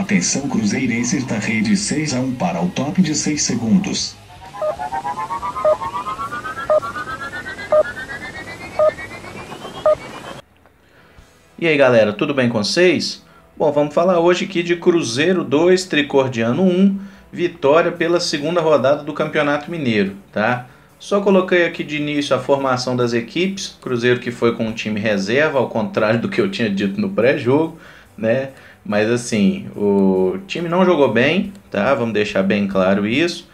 Atenção cruzeirenses da rede 6-1 para o top de 6 segundos. E aí galera, tudo bem com vocês? Bom, vamos falar hoje aqui de Cruzeiro 2, Tricordiano 1, vitória pela segunda rodada do Campeonato Mineiro, tá? Só coloquei aqui de início a formação das equipes, Cruzeiro que foi com um time reserva, ao contrário do que eu tinha dito no pré-jogo, né? Mas assim, o time não jogou bem, tá? Vamos deixar bem claro isso.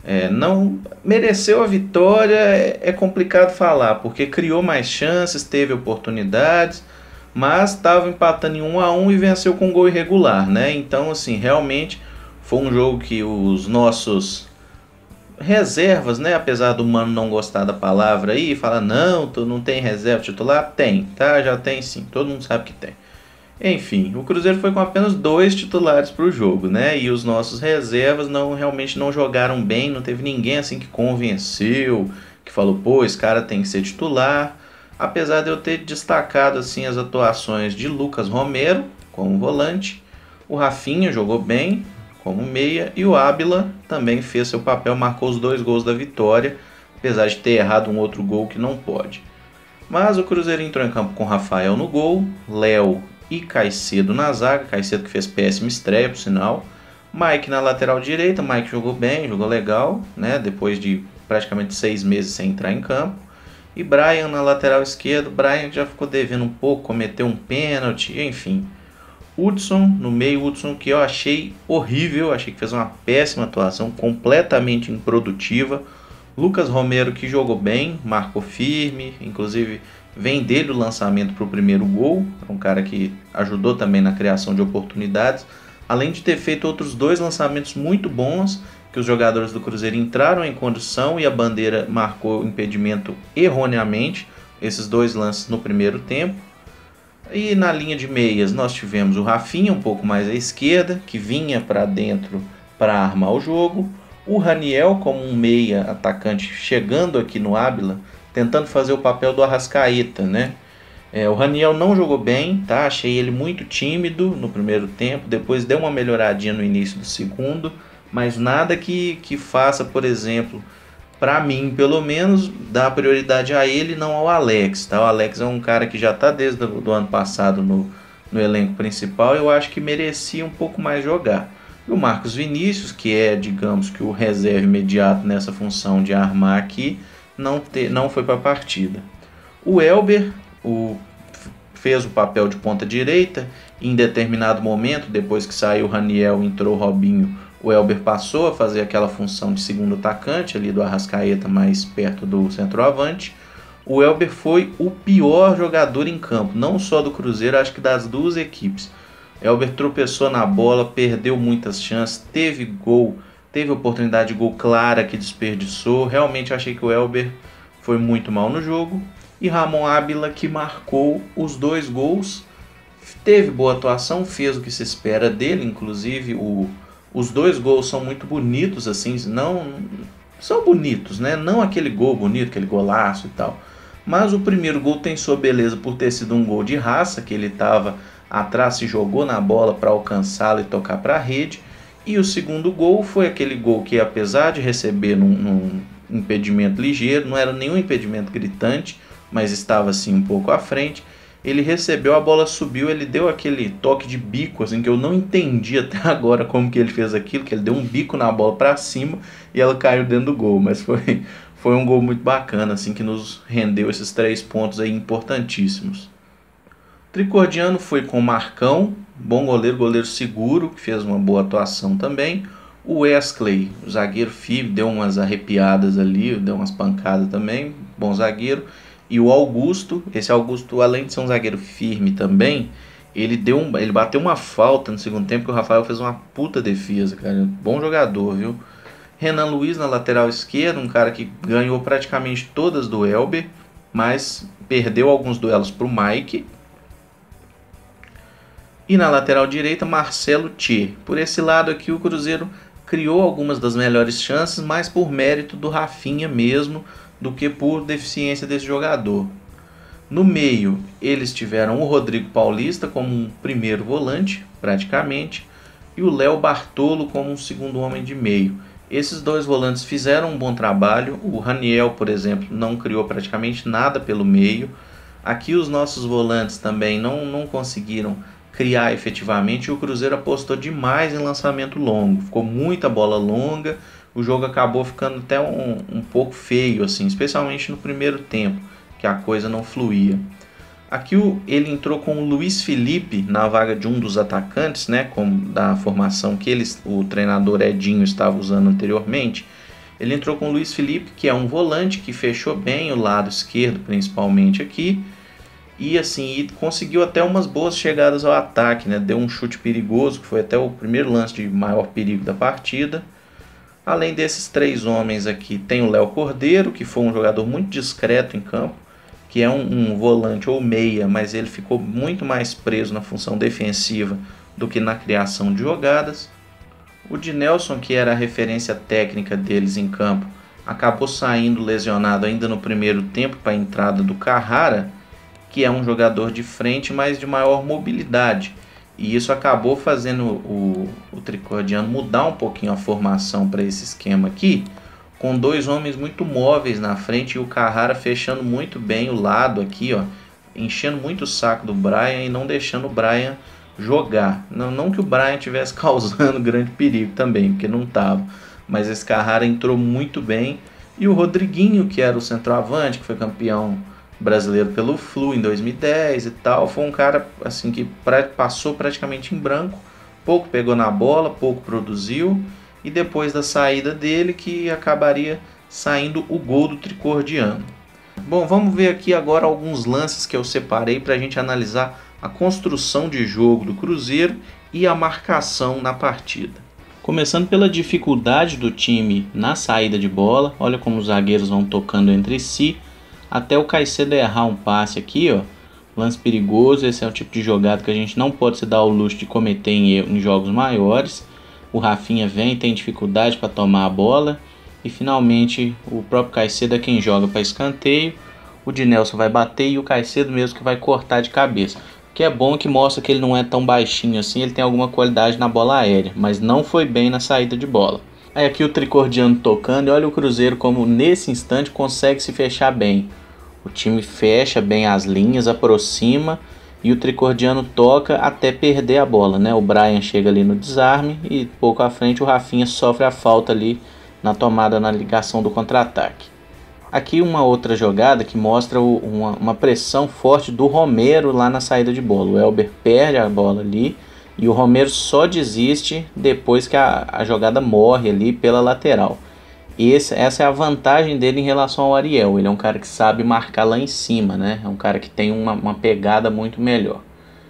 Não mereceu a vitória, é complicado falar, porque criou mais chances, teve oportunidades, mas estava empatando em 1-1 e venceu com um gol irregular, né? Então, assim, realmente foi um jogo que os nossos reservas, né? Apesar do Mano não gostar da palavra aí, fala, não, tu não tem reserva titular? Tem, tá? Já tem sim, todo mundo sabe que tem. Enfim, o Cruzeiro foi com apenas 2 titulares para o jogo, né? E os nossos reservas realmente não jogaram bem, não teve ninguém assim que convenceu, que falou, pô, esse cara tem que ser titular. Apesar de eu ter destacado assim as atuações de Lucas Romero como volante, o Rafinha jogou bem como meia e o Ábila também fez seu papel, marcou os 2 gols da vitória, apesar de ter errado um outro gol que não pode. Mas o Cruzeiro entrou em campo com Rafael no gol, Léo e Caicedo na zaga, Caicedo que fez péssima estreia por sinal, Mike na lateral direita, Mike jogou bem, jogou legal, né? Depois de praticamente 6 meses sem entrar em campo. E Brian na lateral esquerda, Brian já ficou devendo um pouco, cometeu um pênalti, enfim. Hudson no meio, Hudson que eu achei horrível, achei que fez uma péssima atuação, completamente improdutiva. Lucas Romero que jogou bem, marcou firme, inclusive vem dele o lançamento para o primeiro gol, é um cara que ajudou também na criação de oportunidades, além de ter feito outros 2 lançamentos muito bons, que os jogadores do Cruzeiro entraram em condição e a bandeira marcou o impedimento erroneamente, esses 2 lances no primeiro tempo. E na linha de meias nós tivemos o Rafinha um pouco mais à esquerda, que vinha para dentro para armar o jogo, o Raniel como um meia atacante chegando aqui no Ábila, tentando fazer o papel do Arrascaeta, né? O Raniel não jogou bem, tá? Achei ele muito tímido no primeiro tempo, depois deu uma melhoradinha no início do segundo, mas nada que faça, por exemplo, para mim, pelo menos, dar prioridade a ele e não ao Alex, tá? O Alex é um cara que já está desde o ano passado no elenco principal, eu acho que merecia um pouco mais jogar. E o Marcos Vinícius, que é, digamos que o reserva imediato nessa função de armar aqui, não foi para a partida. O Elber fez o papel de ponta direita, em determinado momento, depois que saiu o Raniel e entrou o Robinho, o Elber passou a fazer aquela função de segundo atacante, ali do Arrascaeta, mais perto do centroavante. O Elber foi o pior jogador em campo, não só do Cruzeiro, acho que das 2 equipes. Elber tropeçou na bola, perdeu muitas chances, teve gol, teve oportunidade de gol clara que desperdiçou. Realmente achei que o Elber foi muito mal no jogo. E Ramon Ábila, que marcou os 2 gols, teve boa atuação, fez o que se espera dele, inclusive os 2 gols são muito bonitos, assim, não são bonitos, né? Não aquele gol bonito, aquele golaço e tal. Mas o primeiro gol tem sua beleza por ter sido um gol de raça, que ele estava atrás, se jogou na bola para alcançá-la e tocar para a rede. E o segundo gol foi aquele gol que, apesar de receber num impedimento ligeiro, não era nenhum impedimento gritante, mas estava assim um pouco à frente. Ele recebeu, a bola subiu, ele deu aquele toque de bico, assim, que eu não entendi até agora como que ele fez aquilo, que ele deu um bico na bola para cima e ela caiu dentro do gol, mas foi um gol muito bacana, assim, que nos rendeu esses 3 pontos aí importantíssimos. O Tricordiano foi com o Marcão, bom goleiro, goleiro seguro, que fez uma boa atuação também. O Wesley, o zagueiro firme, deu umas arrepiadas ali, deu umas pancadas também, bom zagueiro. E o Augusto, esse Augusto, além de ser um zagueiro firme também, ele bateu uma falta no segundo tempo que o Rafael fez uma puta defesa, cara. Bom jogador, viu? Renan Luiz na lateral esquerda, um cara que ganhou praticamente todas do Elber, mas perdeu alguns duelos para o Mike. E na lateral direita, Marcelo Tchê. Por esse lado aqui, o Cruzeiro criou algumas das melhores chances, mas por mérito do Rafinha mesmo, do que por deficiência desse jogador. No meio, eles tiveram o Rodrigo Paulista como um primeiro volante, praticamente. e o Léo Bartolo como um segundo homem de meio. Esses dois volantes fizeram um bom trabalho. O Raniel, por exemplo, não criou praticamente nada pelo meio. Aqui os nossos volantes também não conseguiram criar efetivamente. O Cruzeiro apostou demais em lançamento longo. Ficou muita bola longa. O jogo acabou ficando até um pouco feio, assim, especialmente no primeiro tempo, que a coisa não fluía. Aqui ele entrou com o Luiz Felipe na vaga de um dos atacantes, né, da formação que o treinador Edinho estava usando anteriormente. Ele entrou com o Luiz Felipe, que é um volante que fechou bem o lado esquerdo, principalmente aqui, e assim conseguiu até umas boas chegadas ao ataque, né? Deu um chute perigoso, que foi até o primeiro lance de maior perigo da partida. Além desses três homens aqui, tem o Léo Cordeiro, que foi um jogador muito discreto em campo, que é um volante ou meia, mas ele ficou muito mais preso na função defensiva do que na criação de jogadas. O Dinelson, que era a referência técnica deles em campo, acabou saindo lesionado ainda no primeiro tempo para a entrada do Carrara, que é um jogador de frente, mas de maior mobilidade. E isso acabou fazendo o Tricordiano mudar um pouquinho a formação para esse esquema aqui, com dois homens muito móveis na frente e o Carrara fechando muito bem o lado aqui, ó, enchendo muito o saco do Brian e não deixando o Brian jogar. Não que o Brian estivesse causando grande perigo também, porque não estava, mas esse Carrara entrou muito bem. E o Rodriguinho, que era o centroavante, que foi campeão brasileiro pelo Flu em 2010 e tal, foi um cara assim que passou praticamente em branco, pouco pegou na bola, pouco produziu, e depois da saída dele que acabaria saindo o gol do Tricordiano. Bom, vamos ver aqui agora alguns lances que eu separei para a gente analisar a construção de jogo do Cruzeiro e a marcação na partida. Começando pela dificuldade do time na saída de bola, olha como os zagueiros vão tocando entre si, até o Caicedo errar um passe aqui, ó, lance perigoso. Esse é o tipo de jogada que a gente não pode se dar ao luxo de cometer em jogos maiores. O Rafinha vem, tem dificuldade para tomar a bola e finalmente o próprio Caicedo é quem joga para escanteio. O Dinelson vai bater e o Caicedo mesmo que vai cortar de cabeça. O que é bom, que mostra que ele não é tão baixinho assim, ele tem alguma qualidade na bola aérea, mas não foi bem na saída de bola. Aí aqui o Tricordiano tocando, e olha o Cruzeiro como nesse instante consegue se fechar bem. O time fecha bem as linhas, aproxima e o Tricordiano toca até perder a bola, né? O Brian chega ali no desarme e pouco à frente o Rafinha sofre a falta ali na tomada, na ligação do contra-ataque. Aqui uma outra jogada que mostra uma pressão forte do Romero lá na saída de bola. O Elber perde a bola ali e o Romero só desiste depois que a jogada morre ali pela lateral. Essa é a vantagem dele em relação ao Ariel. Ele é um cara que sabe marcar lá em cima, né? É um cara que tem uma pegada muito melhor.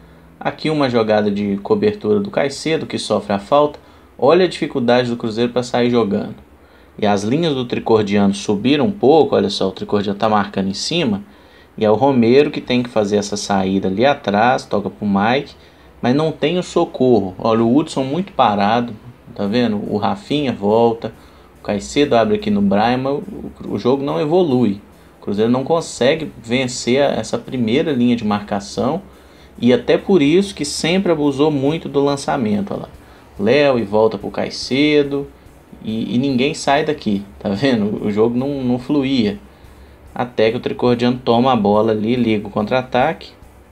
Aqui uma jogada de cobertura do Caicedo, que sofre a falta. Olha a dificuldade do Cruzeiro para sair jogando. E as linhas do Tricordiano subiram um pouco. Olha só, o Tricordiano está marcando em cima. E é o Romero que tem que fazer essa saída ali atrás. Toca para o Mike. Mas não tem o socorro. Olha, o Hudson muito parado. Tá vendo? O Rafinha volta. Caicedo abre aqui no Brian, mas o jogo não evolui. O Cruzeiro não consegue vencer essa primeira linha de marcação e até por isso que sempre abusou muito do lançamento. Olha lá. Léo e volta para o Caicedo e ninguém sai daqui, tá vendo? O jogo não fluía. Até que o Tricordiano toma a bola ali, liga o contra-ataque.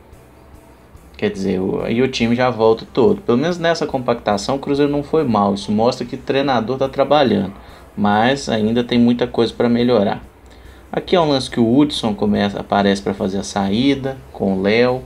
Quer dizer, aí o time já volta todo. Pelo menos nessa compactação o Cruzeiro não foi mal. Isso mostra que o treinador está trabalhando. Mas ainda tem muita coisa para melhorar. Aqui é um lance que o Hudson aparece para fazer a saída com o Léo.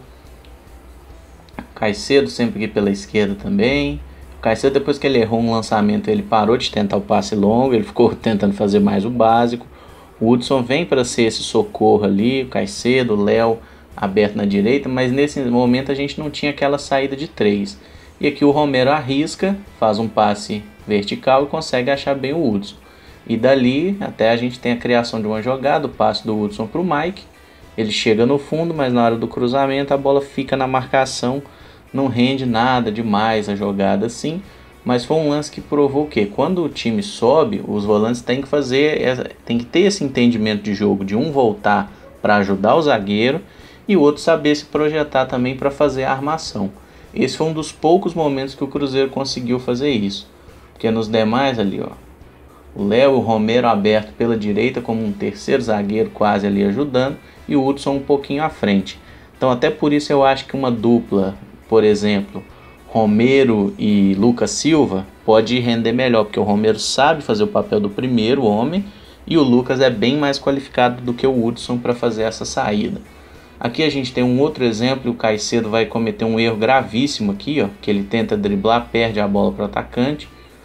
Caicedo sempre aqui pela esquerda também. O Caicedo, depois que ele errou um lançamento, ele parou de tentar o passe longo, ele ficou tentando fazer mais o básico. O Hudson vem para ser esse socorro ali, o Caicedo, o Léo aberto na direita, mas nesse momento a gente não tinha aquela saída de três. E aqui o Romero arrisca, faz um passe vertical e consegue achar bem o Hudson. E dali até a gente tem a criação de uma jogada, o passe do Hudson para o Mike. Ele chega no fundo, mas na hora do cruzamento a bola fica na marcação. Não rende nada demais a jogada assim. Mas foi um lance que provou que quando o time sobe, os volantes têm que ter esse entendimento de jogo, de um voltar para ajudar o zagueiro e o outro saber se projetar também para fazer a armação. Esse foi um dos poucos momentos que o Cruzeiro conseguiu fazer isso. Porque nos demais ali, ó, o Léo e o Romero aberto pela direita como um terceiro zagueiro quase ali ajudando, e o Hudson um pouquinho à frente. Então até por isso eu acho que uma dupla, por exemplo, Romero e Lucas Silva, pode render melhor, porque o Romero sabe fazer o papel do primeiro homem e o Lucas é bem mais qualificado do que o Hudson para fazer essa saída. Aqui a gente tem um outro exemplo, e o Caicedo vai cometer um erro gravíssimo aqui, ó, que ele tenta driblar, perde a bola para o atacante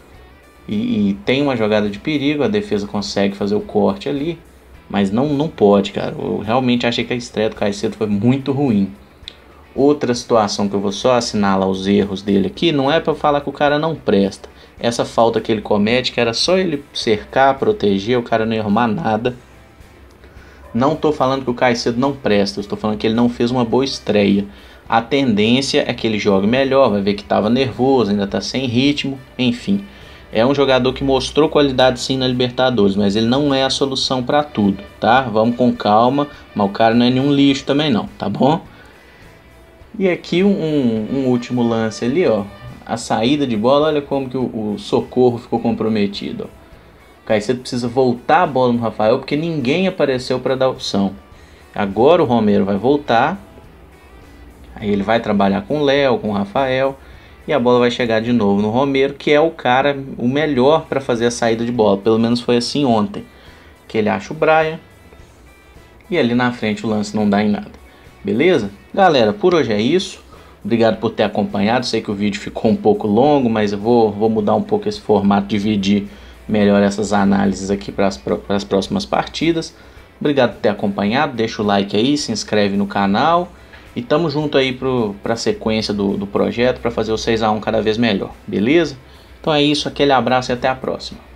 e tem uma jogada de perigo, a defesa consegue fazer o corte ali, mas não pode, cara. Eu realmente achei que a estreia do Caicedo foi muito ruim. Outra situação que eu vou só assinalar os erros dele aqui, não é para falar que o cara não presta. Essa falta que ele comete, que era só ele cercar, proteger, o cara não ia arrumar nada. Não estou falando que o Caicedo não presta, estou falando que ele não fez uma boa estreia. A tendência é que ele jogue melhor, vai ver que estava nervoso, ainda está sem ritmo, enfim. É um jogador que mostrou qualidade sim na Libertadores, mas ele não é a solução para tudo, tá? Vamos com calma, mas o cara não é nenhum lixo também não, tá bom? E aqui um último lance ali, ó. A saída de bola, olha como que o Socorro ficou comprometido. Ó. O Caicedo precisa voltar a bola no Rafael porque ninguém apareceu para dar opção. Agora o Romero vai voltar. Aí ele vai trabalhar com o Léo, com o Rafael. E a bola vai chegar de novo no Romero, que é o cara, o melhor para fazer a saída de bola. Pelo menos foi assim ontem. Que ele acha o Brian. E ali na frente o lance não dá em nada. Beleza? Galera, por hoje é isso. Obrigado por ter acompanhado. Sei que o vídeo ficou um pouco longo, mas eu vou mudar um pouco esse formato, dividir melhor essas análises aqui para as próximas partidas. Obrigado por ter acompanhado. Deixa o like aí, se inscreve no canal. E tamo junto aí para a sequência do projeto, para fazer o 6 a 1 cada vez melhor. Beleza? Então é isso. Aquele abraço e até a próxima.